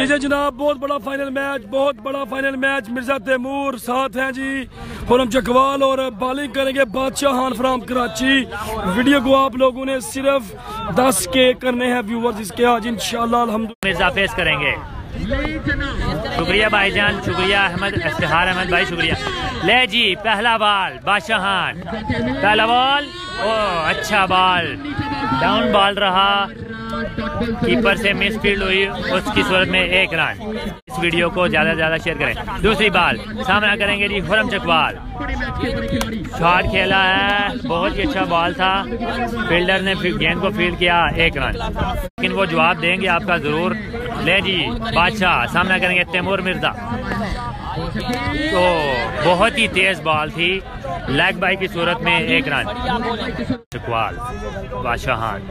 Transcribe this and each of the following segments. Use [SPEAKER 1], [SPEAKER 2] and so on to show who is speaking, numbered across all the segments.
[SPEAKER 1] लीजिए जनाब, बहुत बड़ा फाइनल मैच, बहुत बड़ा फाइनल मैच। मिर्जा तैमूर साथ हैं जी, खुरम चकवाल और बॉलिंग करेंगे बादशाह खान फ्राम कराची। वीडियो को आप लोगों ने सिर्फ 10 के करने हैं व्यूवर्स इसके आज इंशाल्लाह अल्हम्दुलिल्लाह।
[SPEAKER 2] मिर्जा फेस करेंगे। शुक्रिया भाईजान, शुक्रिया अहमद इफ्तिखार अहमद भाई, शुक्रिया। ले जी पहला बॉल बादशाह खान, पहला बॉल, ओ अच्छा बॉल, डाउन बॉल रहा, कीपर से मिस फील्ड हुई, उसकी सूरत में 1 रन। इस वीडियो को ज्यादा से ज्यादा शेयर करें। दूसरी बॉल सामना करेंगे जी खुरम चकवाल, शॉट खेला है, बहुत ही अच्छा बॉल था, फील्डर ने गेंद को फील्ड किया, 1 रन, लेकिन वो जवाब देंगे आपका जरूर। ले जी बादशाह सामना करेंगे तैमूर मिर्जा, तो बहुत ही तेज बॉल थी, लेग बाई की सूरत में 1 रन। चकवाल बादशाह खान,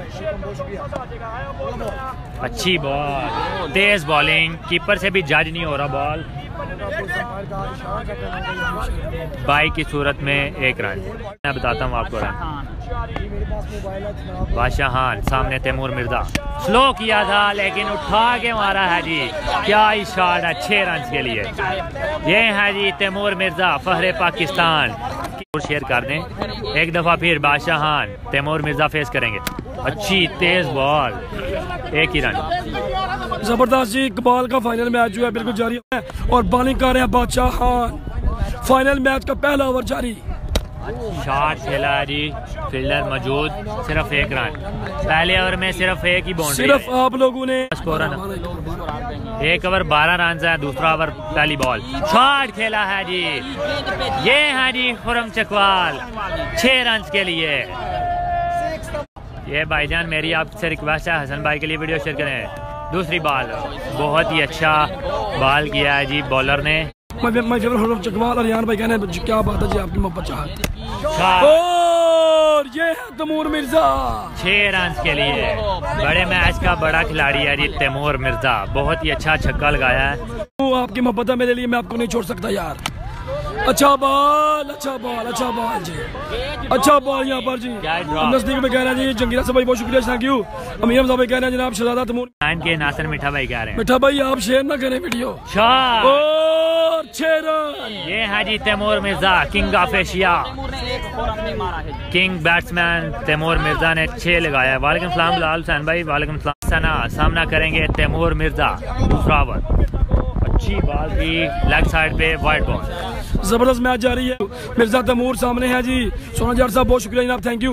[SPEAKER 2] अच्छी बॉल, तेज बॉलिंग, कीपर से भी जज नहीं हो रहा बॉल, बाई की सूरत में 1 रन। मैं बताता हूँ आपको रन। बादशाह खान सामने तैमूर मिर्जा, स्लो किया था लेकिन उठा के मारा है जी, क्या ही शॉट है, 6 रन के लिए। ये है जी तैमूर मिर्जा फहरे पाकिस्तान। शेयर कर दें एक दफा फिर। बादशाह खान तैमूर मिर्जा फेस करेंगे, अच्छी तेज बॉल, 1 ही रन।
[SPEAKER 1] जबरदस्त जी, इकबाल का फाइनल मैच जो है बिल्कुल जारी है और बॉलिंग कर रहे हैं बादशाह खान। फाइनल मैच का पहला ओवर जारी,
[SPEAKER 2] शॉट खेला है जी, फील्डर मौजूद, सिर्फ 1 रन। पहले ओवर में सिर्फ 1 ही बाउंड्री,
[SPEAKER 1] सिर्फ आप लोगों ने
[SPEAKER 2] स्कोर 1 ओवर 12 रन है, दूसरा ओवर पहली बॉल, शॉट खेला है जी, ये है जी खुरम चकवाल, 6 रन के लिए। ये भाईजान मेरी आपसे रिक्वेस्ट है, हसन भाई के लिए वीडियो शेयर करें। दूसरी बॉल, बहुत ही अच्छा बॉल किया है जी बॉलर ने।
[SPEAKER 1] खुरम चकवाल और यान भाई कहने क्या बात है जी, आपकी मोहब्बत चाहत। और ये है तैमूर मिर्जा,
[SPEAKER 2] 6 रन के लिए। बड़े मैच का बड़ा खिलाड़ी है जी तैमूर मिर्जा, बहुत ही अच्छा छक्का लगाया है।
[SPEAKER 1] आपकी मोहब्बत है मेरे लिए, मैं आपको नहीं छोड़ सकता यार। अच्छा बॉल, अच्छा बॉल, अच्छा बॉल जी, अच्छा बॉल यहाँ पर जी। नजदीक में कह रहे हैं जी जंगीरा से भाई, बहुत शुक्रिया, थैंक यू। अमीर साहब कह रहे हैं जनाब शहजादा तैमूर
[SPEAKER 2] के नासिर मिठा भाई कह रहे हैं,
[SPEAKER 1] मिठा भाई आप शेयर ना करें वीडियो। और 6 रन,
[SPEAKER 2] ये है जी Taimur Mirza, king of Asia, king batsman Taimur Mirza ने 6 लगाया। वालेकुम सलाम बिलाल हुसैन भाई, वालेकुम सलाम। सना सामना करेंगे तैमूर मिर्जा, दूसरा ओवर, अच्छी बॉल की, लेग साइड पे वाइड बॉल।
[SPEAKER 1] जबरदस्त मैच जारी है, मिर्जा तैमूर सामने है जी। सोना जार साहब बहुत शुक्रिया जनाब, थैंक यू।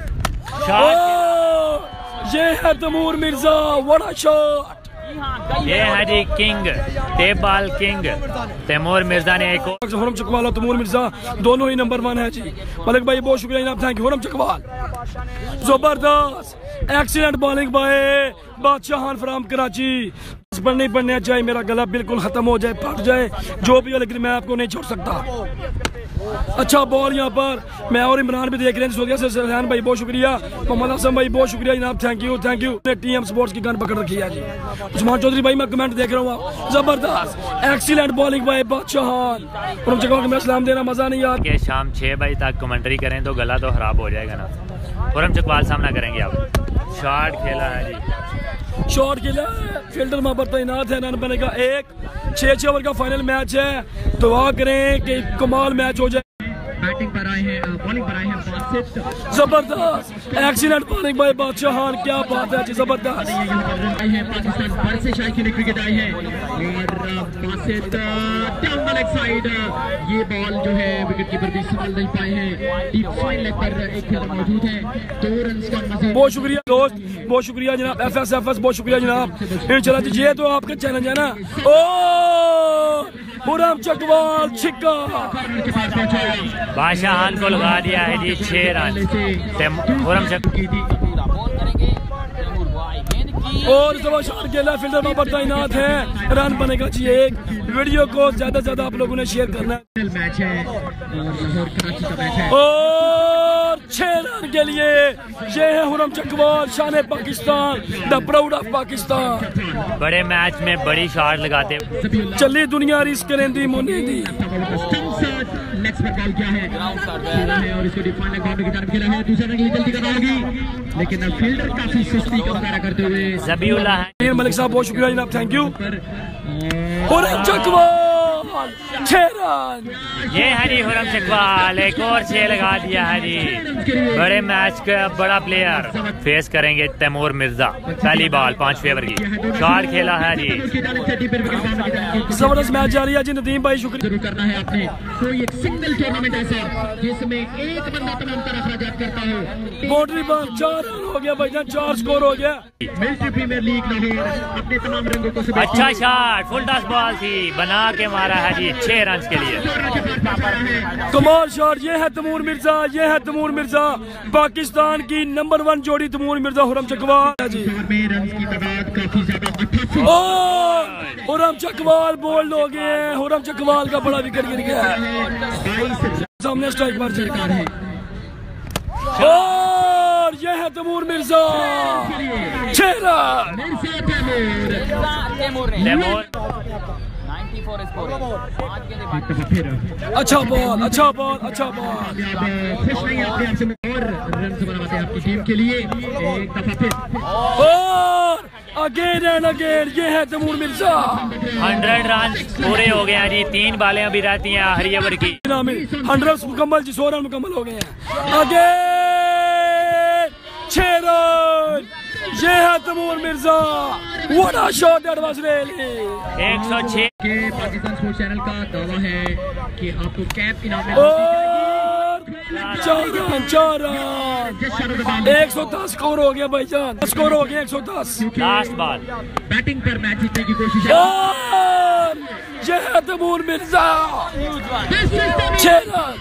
[SPEAKER 1] ये है Taimur Mirza, what a shot.
[SPEAKER 2] ये है जी king, tape ball king Taimur Mirza ने। एक
[SPEAKER 1] खुरम चकवाल और तैमूर मिर्जा दोनों ही नंबर 1 है जी। मलिक भाई बहुत शुक्रिया जनाब, थैंक यू। खुरम चकवाल, जबरदस्त एक्सीलेंट बॉलिंग बाय बादशाह खान फ्राम कराची। नहीं पढ़ने चाहे मेरा गला बिल्कुल खत्म हो जाए, फट जाए, जो भी हो, लेकिन मैं आपको नहीं छोड़ सकता। अच्छा बॉल यहाँ पर, मैं और इमरान भी देख रहे हैं से। सलमान भाई बहुत शुक्रिया, मोहम्मद हसन भाई बहुत शुक्रिया जनाब, thank you, thank you. TM sports की गन पकड़ रखी है जी। उस्मान चौधरी भाई मैं कमेंट देख रहा हूँ, जबरदस्त एक्सीलेंट बॉलिंग बाय बादशाह खान। उन जगहों को मैं सलाम देना, मजा नहीं यार
[SPEAKER 2] के शाम 6 बजे तक कमेंट्री करें तो गला तो खराब हो जाएगा ना। खुरम चकवाल सामना करेंगे आप, शॉट खेला है जी,
[SPEAKER 1] शॉट खेला, फील्डर वहाँ पर तैनात है, रन बनेगा 1। 6 ओवर का फाइनल मैच है, दुआ करें कि कमाल मैच हो जाए।
[SPEAKER 3] बैटिंग पर आए हैं, बॉलिंग पर आए हैं बासित,
[SPEAKER 1] जबरदस्त एक्सीलेंट बॉलिंग बाय बादशाह खान, क्या बात है जी, जबरदस्त।
[SPEAKER 3] पाकिस्तान भर से शायकीन क्रिकेट आए हैं और Basit down the leg side, ये बॉल जो है विकेट कीपर भी संभाल नहीं पाए हैं। डीप फाइन लेग पर एक फील्डर मौजूद है, 2 रन का मजीद।
[SPEAKER 1] बहुत शुक्रिया दोस्त, बहुत शुक्रिया जनाब। FS बहुत शुक्रिया जनाब। इंशाल्लाह जी, ये तो आपका चैलेंज है ना। ओ खुरम चकवाल छिक्का,
[SPEAKER 2] बादशाह खान को लगा दिया है जी 6 रन। खुरम
[SPEAKER 1] और शॉट खेला, फील्डर वहाँ पर तैनात है, रन बनेगा जी 1। वीडियो को ज्यादा से ज्यादा आप लोगों ने शेयर करना है।
[SPEAKER 3] मैच है और कराची का मैच है
[SPEAKER 1] और 6 रन पाकिस्तान के लिए। ये है हुरम चकवाल, शान Pakistan, the proud of Pakistan.
[SPEAKER 2] बड़े मैच में बड़ी शॉट लगाते।
[SPEAKER 1] चली दुनिया रिस करेंदी मोने दी।
[SPEAKER 3] नेक्स्ट पर बॉल क्या है और इसको डिफाइन बाउंड्री की तरफ खेला है। दूसरा रंग जल्दी करना होगी, लेकिन फील्डर काफी सुस्ती का मुजाहरा करते हुए
[SPEAKER 2] ज़बीउल्लाह है।
[SPEAKER 1] मलिक साहब बहुत शुक्रिया जनाब, thank you. Khurram Chakwal 6 run.
[SPEAKER 2] ये हरी हुरम चकवाल एक और 6 लगा दिया हरी। बड़े मैच का बड़ा प्लेयर फेस करेंगे तैमूर मिर्जा। पहली बॉल 5 फेवर की शॉट खेला है जी।
[SPEAKER 1] जबरदस्त मैच जारी है जी। नदीम भाई शुक्रिया।
[SPEAKER 3] शुरू करना है आपने कोई एक सिंगल टूर्नामेंट ऐसा जिसमें एक बंदा तमाम तरह अखराजात करता हो।
[SPEAKER 1] बाउंड्री पर 4 रन हो गया भाईजान, 4 स्कोर हो गया।
[SPEAKER 3] मिलिट्री प्रीमियर लीग लाहौर अपने तमाम रंगों को
[SPEAKER 2] अच्छा शॉट, फुल टॉस बॉल थी, बना के मारा है जी 6 रन के लिए।
[SPEAKER 1] कमाल शॉट। ये है तैमूर मिर्जा, ये है तैमूर मिर्जा, पाकिस्तान की नंबर 1 जोड़ी तैमूर मिर्जा हुरम चकवाल जी।
[SPEAKER 3] रन की तादाद काफी ज्यादा 88।
[SPEAKER 1] और हुरम चकवाल बोल्ड हो गए हैं। हुरम चकवाल का बड़ा विकेट गिर गया है। सामने स्ट्राइक पर सरकार है और ये है तैमूर मिर्जा 6 रन। अच्छा बॉल, अच्छा बॉल, अच्छा बॉल।
[SPEAKER 3] खुश नहीं अपने आप से और रन बनाते हैं आपकी टीम के लिए एक दफा फिर।
[SPEAKER 1] और अगेन एंड अगेन ये है तैमूर मिर्जा।
[SPEAKER 2] 100 रन पूरे हो गए हैं जी। 3 बालें अभी रहती हैं आखिरी ओवर की।
[SPEAKER 1] 100 मुकम्मल जी, 100 रन मुकम्मल हो गए हैं। Again 6 run. ये है Taimur Mirza. What a shot that was really.
[SPEAKER 2] 106
[SPEAKER 3] के पाकिस्तान स्पोर्ट्स चैनल का दावा है कि आपको कैप इनाम में
[SPEAKER 1] और 4 रन, 4 रन। 110 स्कोर हो गया भाईजान, स्कोर हो गया 110।
[SPEAKER 2] लास्ट बॉल
[SPEAKER 3] बैटिंग पर मैच जीतने की कोशिश है।
[SPEAKER 1] और ये है तैमूर मिर्जा 6 रन।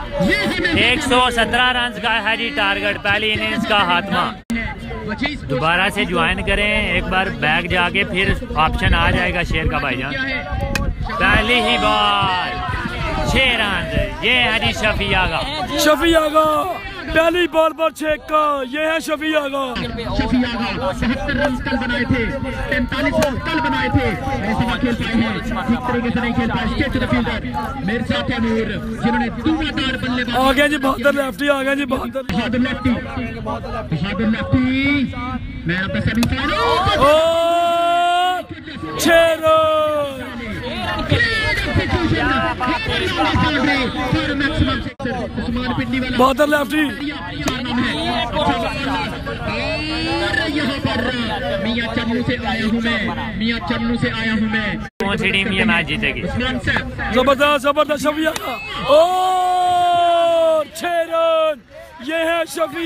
[SPEAKER 2] 117 रन का है जी टारगेट। पहली इनिंग्स का हाथमा। दोबारा से ज्वाइन करें एक बार, बैक जाके फिर ऑप्शन आ जाएगा शेर का भाईजान। पहली ही बॉल 6 रन। ये है जी शफी आगा।
[SPEAKER 1] शफी आगा पहली बॉल पर 6 का। ये है शफी आगा।
[SPEAKER 3] 72 रन कल बनाए थे, 45 रन कल बनाए थे। ऐसे ना खेल पाए हैं, ठीक तरीके से नहीं खेल पाए। Straight to the fielder Mirza Taimur, जिन्होंने धुआंधार बल्लेबाजी।
[SPEAKER 1] आ गया जी बहादुर लेफ्टी, आ गया जी बहादुर
[SPEAKER 3] लेफ्टी, बहादुर लेफ्टी। मैं आपका सेमीफाइनल
[SPEAKER 1] और 6 रन। बहादुर लेफ्टी।
[SPEAKER 3] यहाँ पर मियां चन्नू से आया हूँ मैं, मियां चन्नू से आया हूँ मैं।
[SPEAKER 2] कौन सी टीम ये मैच जीतेगी?
[SPEAKER 1] जबरदस्त जबरदस्त शफी आगा और 6 रन। ये है शफी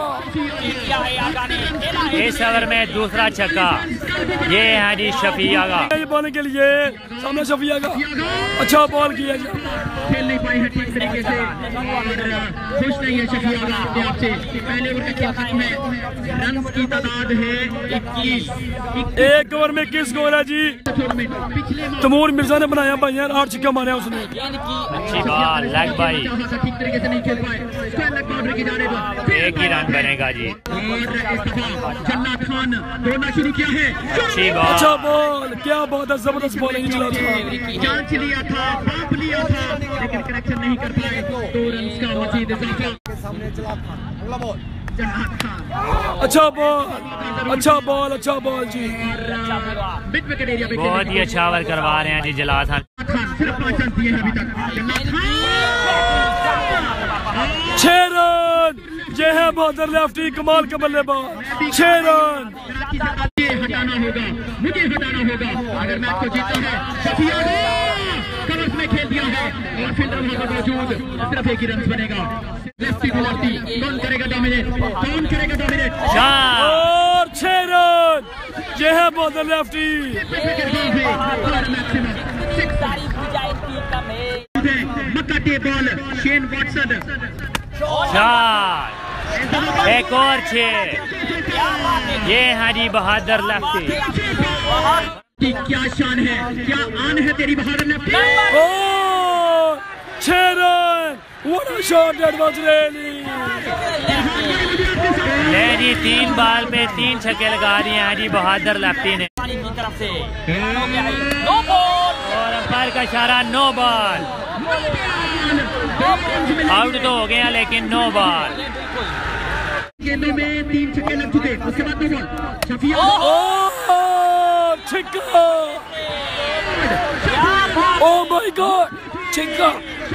[SPEAKER 2] इस ओवर में दूसरा छक्का। ये है जी शफी आगा।
[SPEAKER 1] ये बॉलिंग के लिए सामने शफी आगा। अच्छा बॉल किया जी।
[SPEAKER 3] खेल नहीं पाए हैं ठीक तरीके से और खुश नहीं है शफी आगा अपने आप से। पहले ओवर का खेल खत्म है। रन की तादाद है 21।
[SPEAKER 1] 1 ओवर में 21 स्कोर है जी। तैमूर मिर्जा ने बनाया भाई यार, 8 छक्के मारे उसने।
[SPEAKER 2] अच्छी बॉल लेग बाई।
[SPEAKER 3] ठीक तरीके से नहीं खेल पाए। स्क्वायर लेग बाउंड्री की जाने दो।
[SPEAKER 2] 1 ही रन बनेगा जी।
[SPEAKER 3] और इस दफा जन्नत खान दौड़ना शुरू किया है।
[SPEAKER 2] अच्छी
[SPEAKER 1] अच्छा
[SPEAKER 2] बॉल।
[SPEAKER 1] बॉल, क्या बात है, जबरदस्त बॉलिंग चला था।
[SPEAKER 3] जांच लिया था, बाप लिया था, लेकिन करेक्शन नहीं कर पाए। 2 रन का मजीद इजाफा। जन्नत खान
[SPEAKER 1] अच्छा बॉल, अच्छा बॉल, अच्छा बॉल जी।
[SPEAKER 3] मिड विकेट एरिया पे
[SPEAKER 2] बहुत ही अच्छा ओवर करवा रहे हैं जी जलाल खान।
[SPEAKER 3] सिर्फ 5 रन दिए हैं अभी तक। जन्नत खान
[SPEAKER 1] 6 रन। ये है बहादुर लेफ्टी, कमाल का बल्लेबाज। 6 रन।
[SPEAKER 3] मुझे हटाना होगा, मुझे हटाना होगा अगर मैच को जीतना है। शफी आगा कवर्स में खेल दिया है और फील्डर वहां पर मौजूद। सिर्फ 1 ही रन बनेगा। लेफ्टी टू लेफ्टी, कौन करेगा डोमिनेट, कौन करेगा डोमिनेट।
[SPEAKER 1] और 6 रन। ये है बहादुर लेफ्टी।
[SPEAKER 3] मक्का बॉल शेन वॉटसन।
[SPEAKER 2] शॉट। एक और 6। ये है जी बहादुर लेफ्टी।
[SPEAKER 3] क्या शान है, क्या आन है तेरी बहादुर लेफ्टी।
[SPEAKER 1] और 6 run. What a shot that was really.
[SPEAKER 2] ले जी 3 बॉल पे 3 छक्के लगा दिए हैं जी बहादुर लेफ्टी ने। और अंपायर का इशारा नो बॉल। आउट तो हो गया लेकिन नो बॉल।
[SPEAKER 3] गेंदों में 3 छक्के लग चुके, उसके बाद 2 बॉल। शफिया
[SPEAKER 1] छक्का। Oh my God, छक्का।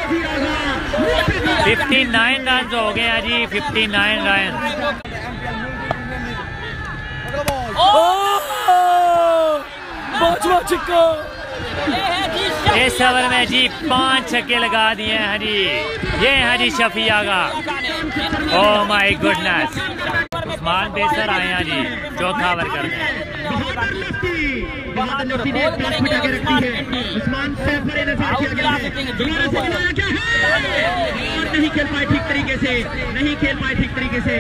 [SPEAKER 2] 59 रन हो गए हैं जी, 59 रन।
[SPEAKER 1] पांचवा छक्का।
[SPEAKER 2] इस ओवर में जी 5 छक्के लगा दिए हैं जी। ये है जी शफिया का। Oh my goodness. उस्मान बेसर आए हैं जी चौथा ओवर करने।
[SPEAKER 3] नहीं खेल पाए ठीक तरीके से, नहीं खेल पाए ठीक तरीके से।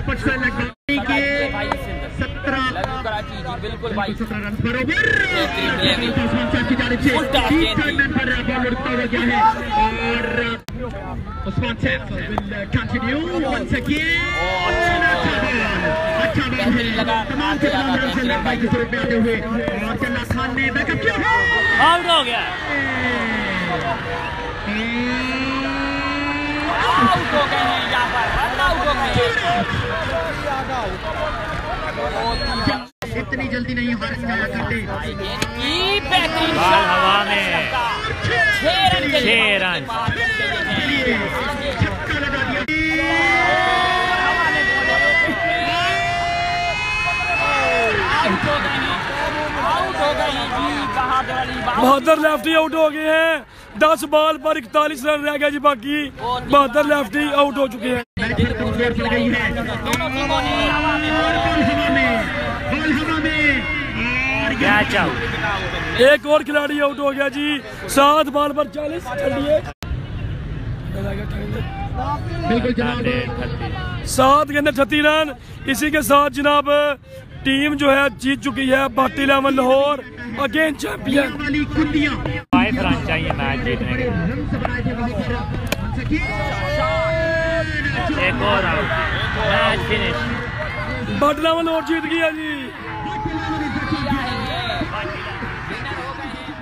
[SPEAKER 3] 17 रन बरोबर उस्मान साहब की जानिब से पर बॉल उड़ता हुआ गया है और उस्मान साहब will continue once again। अच्छा बॉल है, तमाम के तमाम रन से लंबाई की तरफ आते हुए और जन्नत खान ने बैकअप किया है।
[SPEAKER 2] आउट हो गया।
[SPEAKER 4] आउट हो गए हैं यहाँ पर, रन आउट हो गए।
[SPEAKER 3] इतनी जल्दी नहीं हार जाया करते।
[SPEAKER 2] बॉल हवा में 6 रन।
[SPEAKER 3] छक्का लगा दिया।
[SPEAKER 1] बहादुर लेफ्टी आउट हो गए हैं। 10 बॉल पर 41 रन रह गए जी बाकी। बहादुर लेफ्टी आउट हो चुके हैं।
[SPEAKER 2] Catch out.
[SPEAKER 1] एक और खिलाड़ी आउट हो गया जी। 7 बॉल पर 40।
[SPEAKER 3] बिल्कुल जनाब,
[SPEAKER 1] 7 के अंदर 36 रन। इसी के साथ जनाब टीम जो है जीत चुकी है। Bhati eleven Lahore again champion.
[SPEAKER 2] 5 run चाहिए मैच जीतने के। एक और out, match finish.
[SPEAKER 1] Bhati eleven Lahore जीत गया जी।